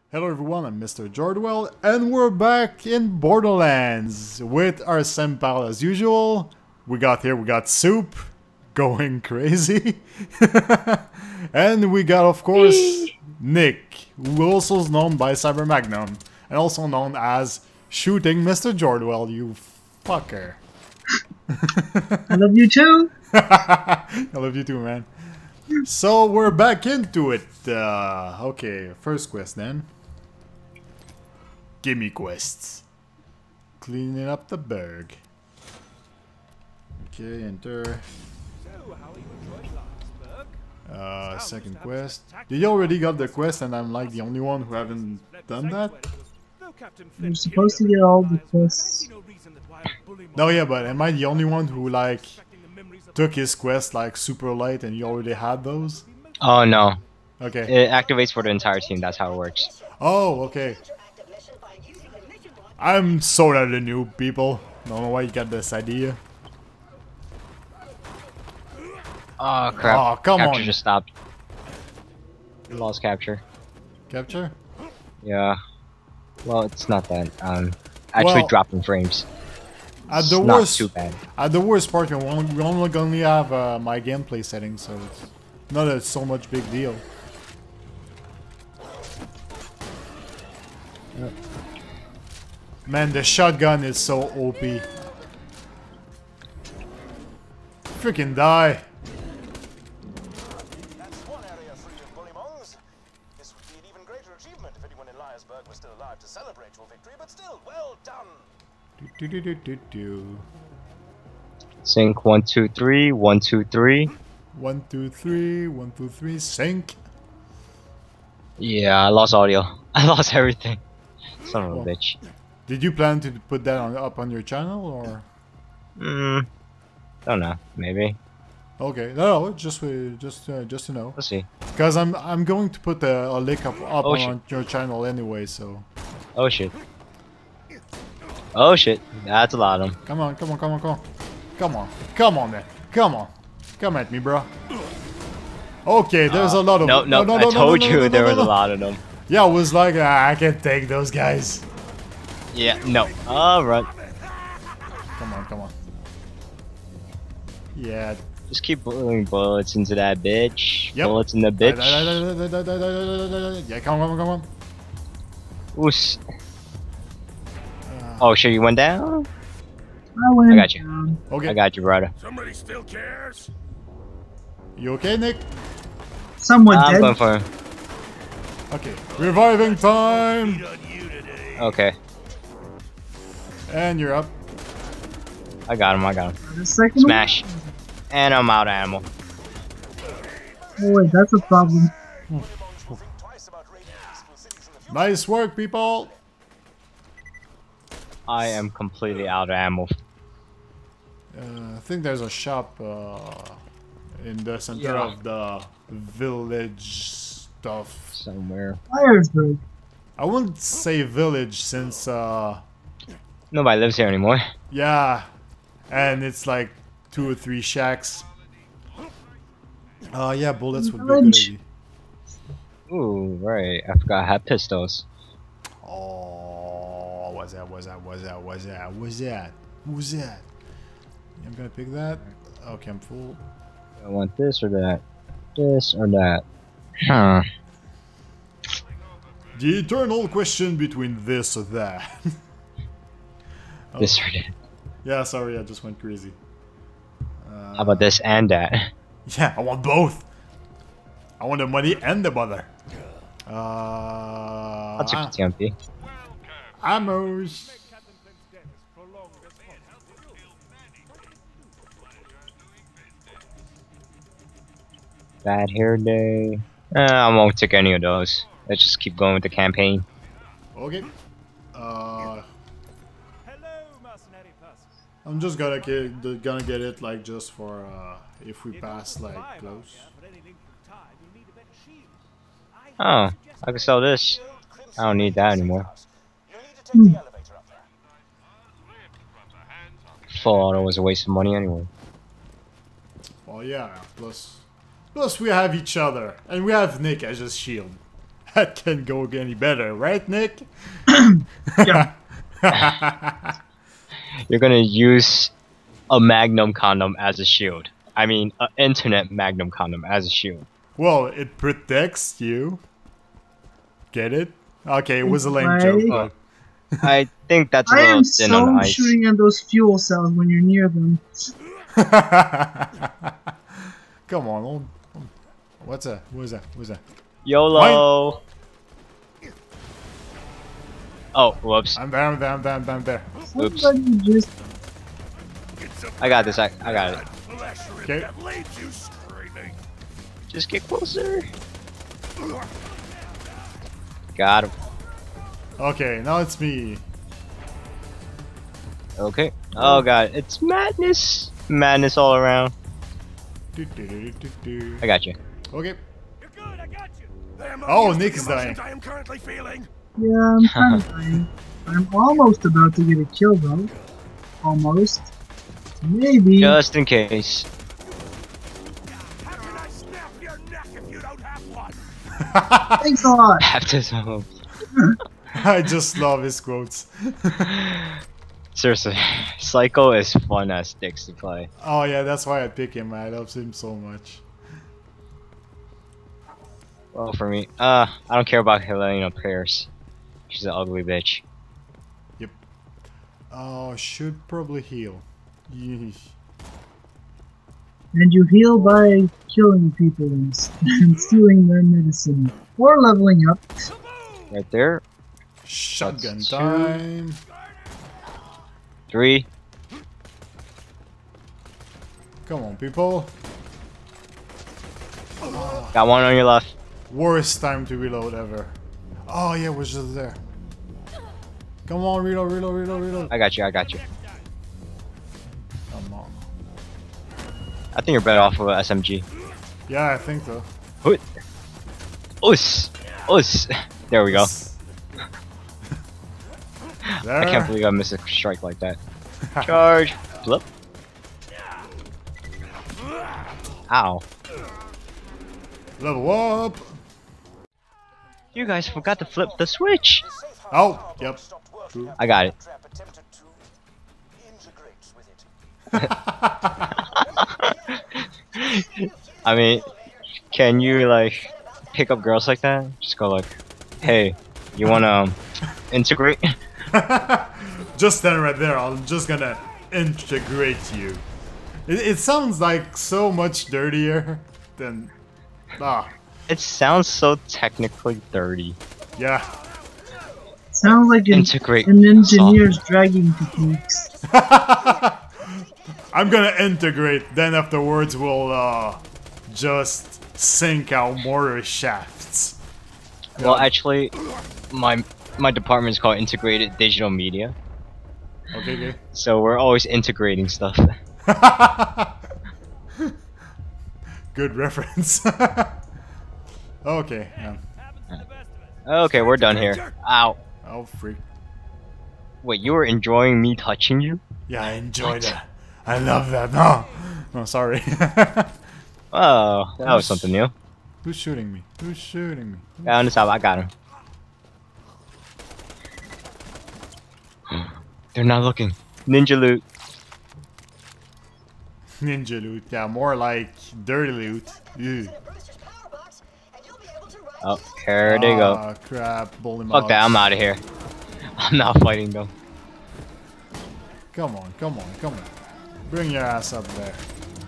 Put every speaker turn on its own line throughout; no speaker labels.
Hello everyone, I'm Mr. Jordwell, and we're back in Borderlands with our Sempal as usual. We got Soup going crazy. And we got, of course, Nick, who also is known by Cyber Magnum, and also known as Shooting Mr. Jordwell, you fucker.
I love you too.
I love you too, man. So we're back into it. Okay, first quest then. Gimme quests. Cleaning up the berg. Okay, enter. Second quest. Did you already got the quest and I'm like the only one who haven't done that?
You're supposed to get all the quests.
No, yeah, but am I the only one who like took his quest like super late and you already had those?
Oh no.
Okay.
It activates for the entire team, that's how it works.
Oh, okay. I'm sort of the noob, people. Don't know why you got this idea.
Oh crap.
Oh, come
Capture
on.
just stopped. We lost capture.
Capture?
Yeah. Well, it's not that. Actually
Well,
dropping frames.
At
It's
the
not
worst,
too bad.
at the worst part, we only gonna have my gameplay settings, so it's not a so much big deal. Man, the shotgun is so OP. Freaking die.
That's one area free of bullymongs. This would be an even greater achievement if anyone in Liarsburg was still alive to celebrate your victory, but still, well done.
Do, do, do, do, do.
Sync 1 2 3 1 2 3.
1 2 3 1 2 3 sync.
Yeah, I lost audio. I lost everything. Son of a
Well.
bitch.
Did you plan to put that up on your channel or?
Don't know. Maybe.
Okay, no, just to know.
We'll see.
Because I'm going to put a link up
Oh, shit.
on your channel anyway, so.
Oh shit. Oh shit. That's a lot of them.
Come on, come on, come on, come on. Come on, come on, man. Come on. Come at me, bro. Okay, there's a lot of
No, no, I told you there was a lot of them.
Yeah, I was like, I can take those guys.
Yeah, no. Alright.
Come on, come on. Yeah.
Just keep putting bullets into that bitch.
Yep.
Bullets in the bitch.
Yeah, come on, come on, come on.
Oos. Oh shit, you went down?
I went
I got you.
down.
Okay.
I got you, brother.
Somebody still cares?
You okay, Nick?
Someone
I'm
dead.
going for him.
Okay. Reviving time!
Okay.
And you're up.
I got him, I got him.
The second
Smash. And I'm out of ammo.
one? Oh wait, that's a problem.
Twice about raiding peaceful cities in the future.
Nice work, people!
I am completely out of ammo.
I think there's a shop in the center
Yeah.
of the village stuff.
Somewhere.
Liarsburg.
I wouldn't say village since,
Nobody lives here anymore.
yeah, and it's like 2 or 3 shacks. Yeah, bullets would be a good
Village.
idea.
Ooh, right. I forgot I had pistols.
Oh, what's that? What's that? What's that? What's that? What's that? Who's that? I'm gonna pick that. Okay, I'm full.
I want this or that. This or that. Huh.
The eternal question between this or that. Oh,
This or that.
yeah, sorry, I just went crazy.
How about this and that?
Yeah, I want both. I want the money and the butter.
I'll take the TMP.
Ammos.
Bad hair day. I won't take any of those. Let's just keep going with the campaign.
Okay.
Hello, mercenary person.
I'm just gonna get it like just for if we pass like close.
Oh, I can sell this. I don't need that anymore.
You need to take the elevator up there.
Full auto was a waste of money anyway.
Well, yeah. Plus we have each other, and we have Nick as a shield. That can't go any better, right, Nick?
Yeah.
You're gonna use a Magnum condom as a shield. I mean, an internet Magnum condom as a shield.
Well, it protects you. Get it? Okay, it was a lame
Right.
joke,
I think that's a
I
little
am
thin on
so
ice.
shooting at those fuel cells when you're near them.
but... Come on, what's that? What's that? What's that?
YOLO! Oh, whoops.
I'm there, I'm there, I'm there, I'm there.
Oops.
Somebody just
I got this, I got it.
Okay.
Just get closer. Got him.
Okay, now it's me.
Okay. Oh god, it's madness. Madness all around. I got you.
Okay.
You're good, I got you.
Oh, Nick is dying.
I am currently feeling.
Yeah, I'm kind of dying. I'm almost about to get a kill though. Almost. Maybe.
Just in case.
How can I snap your neck if you don't have one?
Thanks a lot.
Baptism.
I just love his quotes.
Seriously, Psycho is fun as sticks to play.
Oh yeah, that's why I pick him. I love him so much.
Well, for me, I don't care about Helena Pierce. She's an ugly bitch.
Oh, should probably heal. Yeesh.
And you heal by killing people and stealing their medicine. Or leveling up.
Right there.
Shotgun
That's
time.
3.
Come on, people.
Got one on your left.
Worst time to reload ever. Oh yeah, we're just there. Come on, reload, reload, reload, reload.
I got you, I got you.
Come on.
I think you're better off with an SMG.
Yeah, I think so.
Hoot. Us! Us! There we go.
There.
I can't believe I missed a strike like that. Charge! Flip. Ow.
Level up.
You guys forgot to flip the switch!
Oh, yep. True.
I got it.
Trap attempted to integrate with it.
I mean, can you like pick up girls like that? Just go like, hey, you wanna integrate?
Just stand right there. I'm just gonna integrate you. It sounds like so much dirtier than. Ah,
It sounds so technically dirty.
yeah.
Sounds like
Integrate
an engineer's dragging techniques.
I'm gonna integrate. Then afterwards, we'll just sink our mortar shafts.
Well, actually, my department is called Integrated Digital Media,
Okay,
so we're always integrating stuff.
okay. Good reference. Okay.
Okay, we're done here. Ow.
Oh, freak.
Wait, you were enjoying me touching you?
Yeah, I enjoyed that. I love that. No, no, sorry.
Oh, that was something new.
Who's shooting me? Who's shooting me?
Yeah, on the side, I got him. They're not looking. Ninja loot.
Ninja loot. Yeah, more like dirty loot. Ew.
Oh, here they go.
Ah, crap. Bully
Fuck that, I'm out of here. I'm not fighting them.
Come on, come on, come on. Bring your ass up there.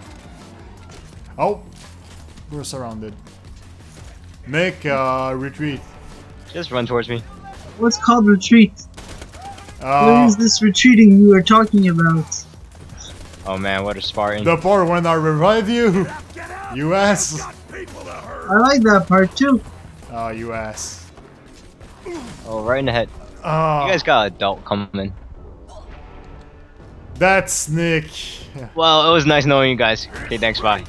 Oh, we're surrounded. Make retreat.
Just run towards me.
What's called retreat? What is this retreating you are talking about?
Oh man, what a Spartan.
The part when I revive you. You ass.
I like that part too.
Oh, you ass.
Oh, right in the head.
Oh,
You guys got adult coming.
that's Nick.
Well, it was nice knowing you guys. Okay, thanks, bye.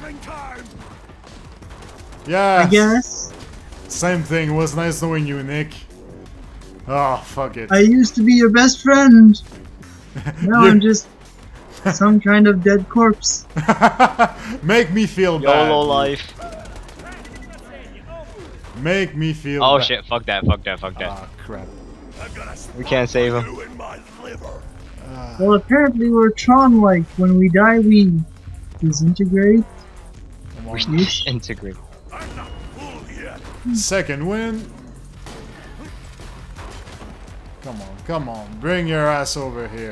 Yeah.
I guess.
Same thing. It was nice knowing you, Nick. Oh, fuck it.
I used to be your best friend. Now
You-
I'm just some kind of dead corpse.
Make me feel bad.
YOLO life.
Make me feel
Oh
bad.
shit! Fuck that! Fuck that! Fuck that!
Ah, crap.
We can't save him.
Well, apparently we're Tron-like. When we die, we disintegrate.
Come
We
on.
disintegrate.
Second win. Come on. Bring your ass over here.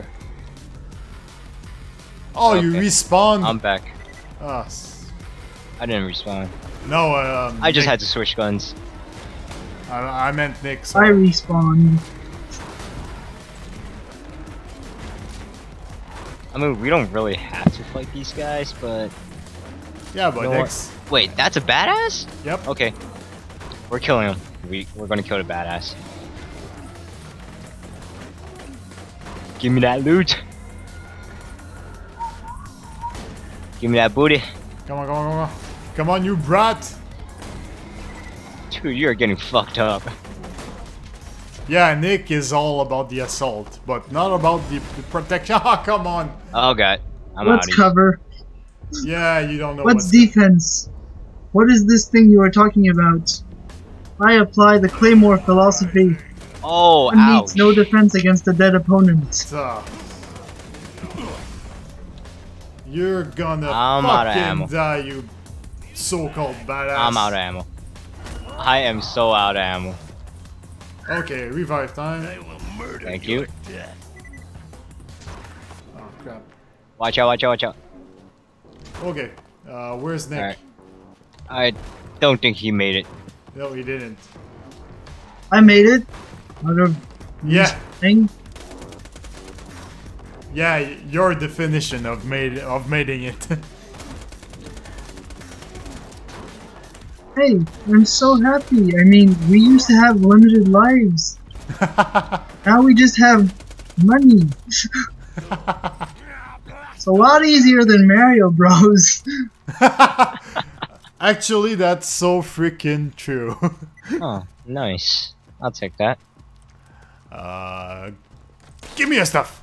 Oh, you
Okay.
respawned?
I'm back.
Ah,
I didn't respawn.
no,
I just
Nick.
had to switch guns.
I meant Nick.
I
Sorry.
respawn.
I mean, we don't really have to fight these guys, but
Yeah, but
You know
Nick's.
wait, that's a badass?
Yep.
Okay, we're killing him. We're gonna kill the badass. Give me that loot. Give me that booty.
Come on. Come on, you brat.
Dude, you're getting fucked up.
Yeah, Nick is all about the assault, but not about the protection. Ah, come on.
Oh god, I'm
What's
out.
cover?
Yeah, you don't know
What's defense? What is this thing you are talking about? I apply the Claymore philosophy.
Oh,
One
ouch.
needs no defense against a dead opponent.
You're gonna
I'm out of
fucking
ammo.
die, you so-called badass.
I'm out of ammo. I am so out of ammo.
Okay, revive time.
Thank you.
Oh crap.
Watch out, watch out, watch out.
Okay, where's Nick?
Alright. I don't think he made it.
No, he didn't.
I made it. Out of
Yeah,
thing.
yeah, your definition of making it.
Hey, I'm so happy. I mean, we used to have limited lives. Now we just have money. It's a lot easier than Mario Bros.
Actually, that's so freaking true.
Oh, nice. I'll take that.
Give me your stuff.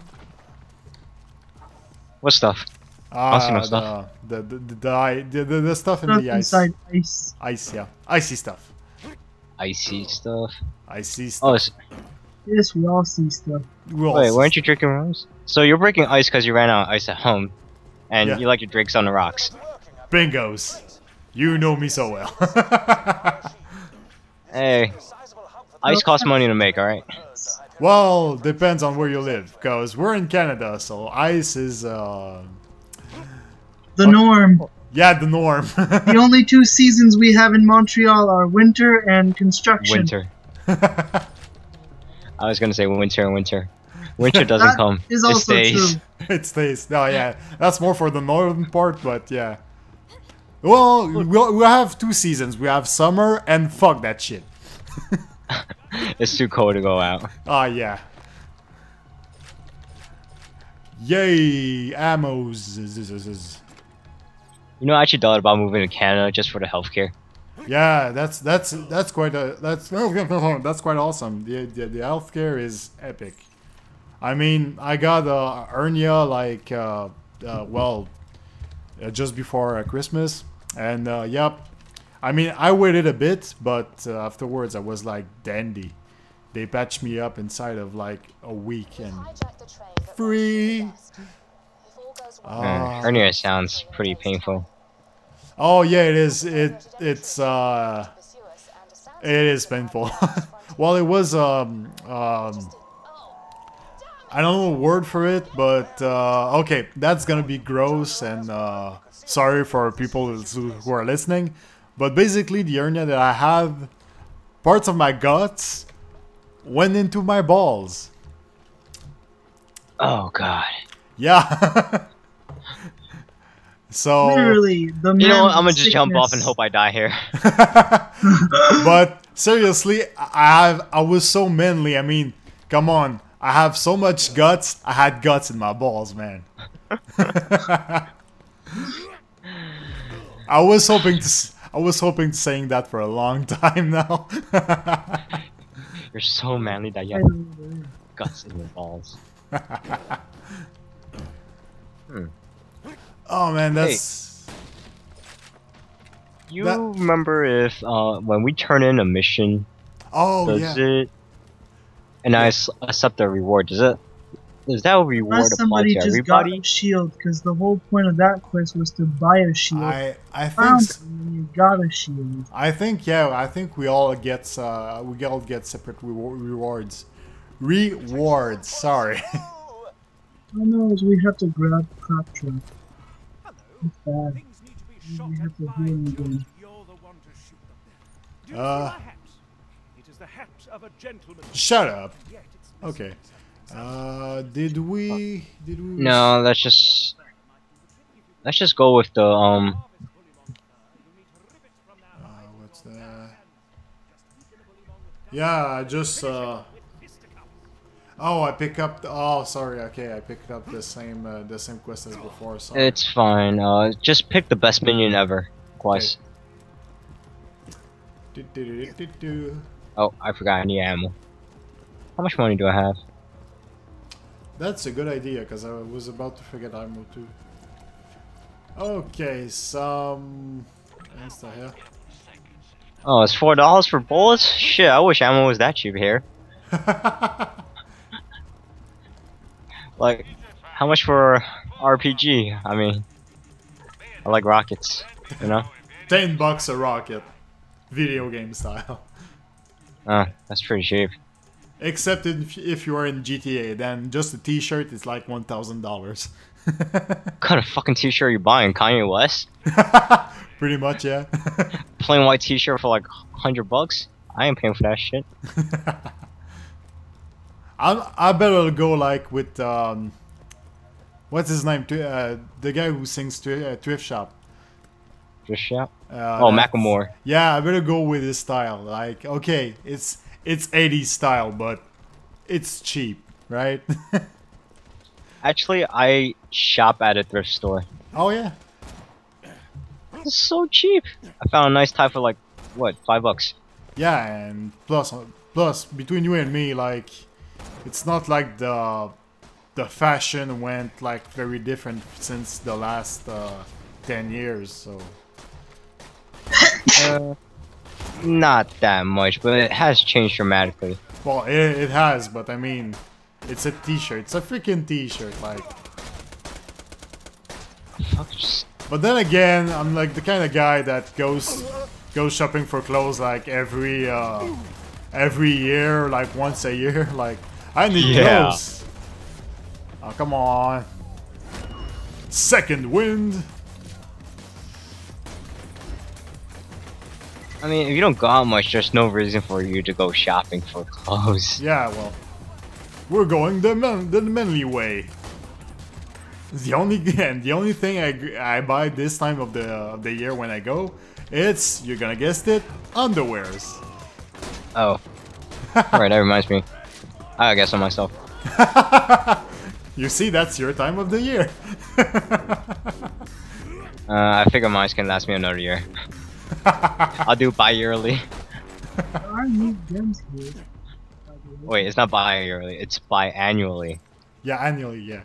What stuff? see no stuff.
The stuff in
Stuff
the ice.
inside ice.
Ice, yeah. Icy stuff.
Icy stuff.
Icy
Oh,
stuff.
s-
Yes, we all see stuff.
We'll
wait,
see
weren't you drinking rose? So you're breaking ice because you ran out of ice at home, and
Yeah.
you like your drinks on the rocks.
Bingos. You know me so well.
Hey, ice costs money to make, alright?
Well, depends on where you live, because we're in Canada, so ice is,
The norm.
yeah, the norm.
The only two seasons we have in Montreal are winter and construction.
Winter. I was gonna say winter. Winter doesn't
That
come.
is
It
also
stays.
true.
It stays. No, yeah, that's more for the northern part, but yeah. Well, we'll have two seasons. We have summer and fuck that shit.
It's too cold to go out.
Ah, yeah. Yay, ammos.
You know, I actually thought about moving to Canada just for the healthcare.
Yeah, that's quite a that's quite awesome. The healthcare is epic. I mean, I got a hernia like just before Christmas, and yep. I mean, I waited a bit, but afterwards I was like dandy. They patched me up inside of like a week and free.
Hernia sounds pretty painful.
Oh yeah, it is. It is painful. Well, it was I don't know a word for it, but okay, that's gonna be gross and sorry for people who are listening, but basically the hernia that I have, parts of my guts went into my balls.
Oh god.
Yeah. So
Literally, the man
You know what?
with
I'm gonna just jump off and
sickness.
hope I die here.
but seriously, I was so manly. I mean, come on. I have so much guts. I had guts in my balls, man. I was hoping to saying that for a long time now.
You're so manly that you
I
have
don't know.
guts in your balls.
Oh man, that's
You
That-
remember if when we turn in a mission,
Oh
does
yeah.
it? And I accept the reward. Does that reward
Unless
apply
somebody
to
just got
everybody?
a shield, because the whole point of that quest was to buy a shield.
I think
Found it, and then you got a shield.
I think yeah. I think we all get separate rewards. Rewards. Sorry.
Oh no, we have to grab Claptrap. That's bad.
Things need to be shot
We have
at
to
by
heal him
a judge.
again.
You're the one to shoot them down. Do you see
Uh.
my hat? It is the hat of a gentleman.
Shut up.
Yet it's missing
Okay.
something.
Did we?
No, let's just go with the
What's that? Yeah, I just Oh, I pick up. Oh, sorry. Okay, I picked up the same quest as before. Sorry.
It's fine. Just pick the best minion ever. Twice.
Do-do-do-do-do.
Oh, I forgot I need ammo. How much money do I have?
That's a good idea, because I was about to forget ammo too. Okay, some... What's the hell?
Oh, it's $4 for bullets? Shit, I wish ammo was that cheap here. Like, how much for RPG? I mean, I like rockets, you know?
$10 a rocket. Video game style.
That's pretty cheap.
Except if you are in GTA, then just a t-shirt is like $1,000.
What kind of fucking t-shirt are you buying? Kanye West?
Pretty much, yeah.
Plain white t-shirt for like $100? I ain't paying for that shit.
I better go like with what's his name? The guy who sings Thrift Shop.
Just shop?
Oh,
Macklemore.
Yeah, I better go with his style. Like, okay, it's 80s style, but it's cheap, right?
Actually, I shop at a thrift store.
Oh yeah.
It's so cheap. I found a nice tie for like, what, $5?
Yeah, and plus between you and me, like, it's not like the fashion went like very different since the last 10 years, so.
Not that much, but it has changed dramatically.
Well, it has, but I mean, it's a t-shirt. It's a freaking t-shirt, like.
Fuck, just...
But then again, I'm like the kind of guy that goes shopping for clothes like every year, like once a year. Like, I need
Yeah.
clothes. Oh, come on. Second wind.
I mean, if you don't go out much, there's no reason for you to go shopping for clothes.
Yeah, well, we're going the manly way. The only thing I buy this time of the year when I go, it's, you're gonna guess it, underwears.
Oh. Alright, that reminds me. I guess on myself.
You see, that's your time of the year.
I figure mine can last me another year. I'll do bi-yearly.
There are new gems here.
Wait, it's not bi-yearly, it's bi-annually.
Yeah, annually, yeah.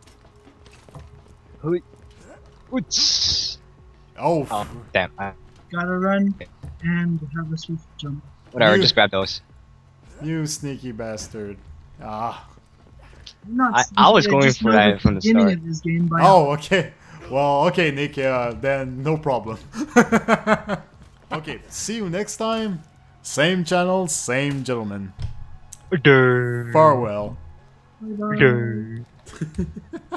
Oots.
Oh,
Oh, damn.
Gotta run and have a swift jump.
Whatever,
You-
just grab those.
you sneaky bastard. Ah.
Not
I was
sneaky,
going
just
for
know
that from the
beginning
start.
of this game by
Oh, okay. Well, okay, Nick, then no problem. Okay, see you next time. Same channel, same gentleman. Farewell.
Bye-bye.